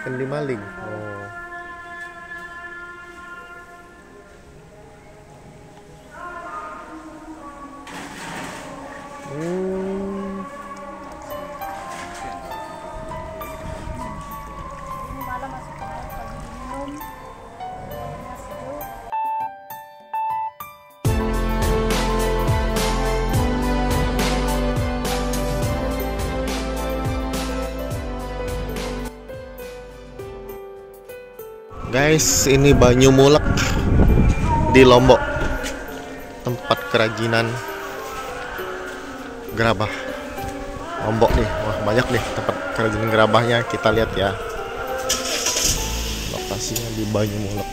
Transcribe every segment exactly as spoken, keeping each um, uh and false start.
Kendi maling. Oh. Hmm. Malam masuk ke air pagi minum. Airnya sejuk. Guys, ini Banyu Mulek di Lombok, tempat kerajinan gerabah Lombok nih. Wah, banyak nih tempat kerajinan gerabahnya. Kita lihat ya, lokasinya di Banyu Mulek.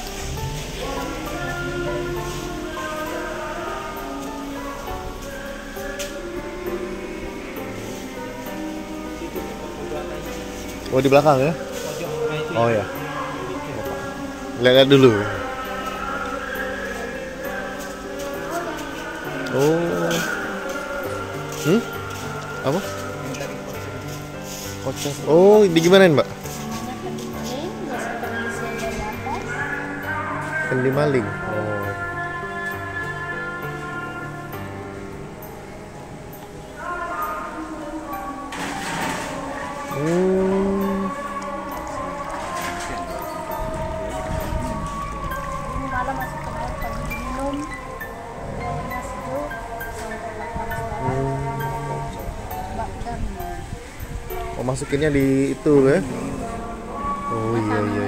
Oh, di belakang ya? Oh ya. Lihat dulu. Oh. Hmm? Apa? Kocok. Oh, di gimanain, Mbak? Kendi maling. Oh. Hmm. Malam masuk ke air pagi minum. Airnya sejuk. Sampai delapan Mbak udah minum. Oh, masukinnya di itu ya? Oh iya iya.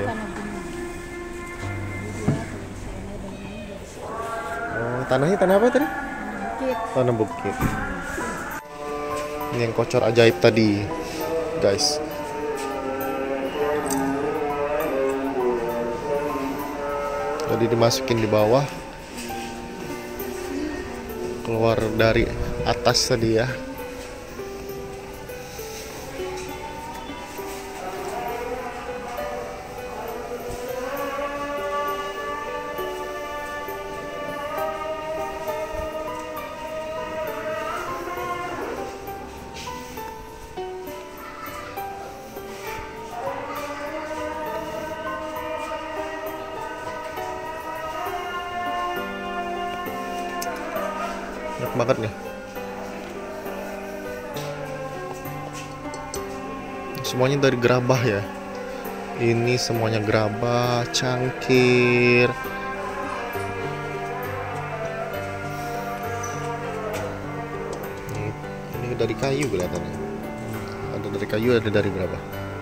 Oh, tanahnya tanah apa tadi? Bukit. Tanah bukit. Ini yang kocor ajaib tadi, guys. Jadi dimasukin di bawah, keluar dari atas tadi ya. Enak banget nih. Semuanya dari gerabah ya. Ini semuanya gerabah, cangkir. Ini, ini dari kayu kelihatannya. Ada dari kayu, ada dari gerabah.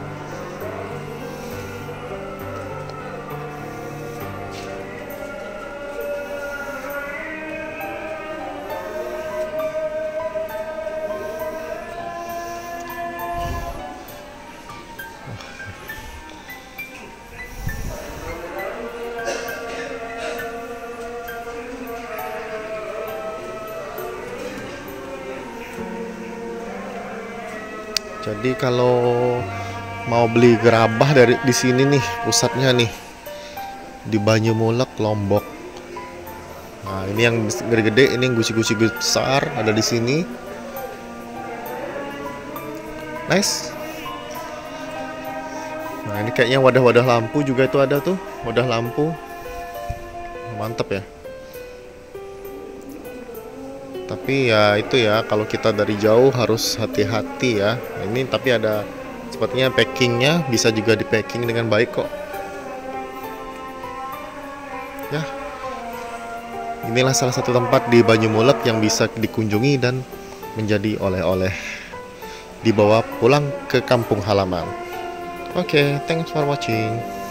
Jadi kalau mau beli gerabah dari di sini nih, pusatnya nih di Banyu Mulek, Lombok. Nah, ini yang gede-gede, ini yang gusi-gusi besar ada di sini. Nice. Nah, ini kayaknya wadah-wadah lampu juga itu ada tuh, wadah lampu. Mantap ya. Tapi ya itu ya, kalau kita dari jauh harus hati-hati ya. Ini tapi ada sepertinya packingnya, bisa juga di packing dengan baik kok. Ya, inilah salah satu tempat di Banyu Mulek yang bisa dikunjungi dan menjadi oleh-oleh dibawa pulang ke kampung halaman. Oke, okay, thanks for watching.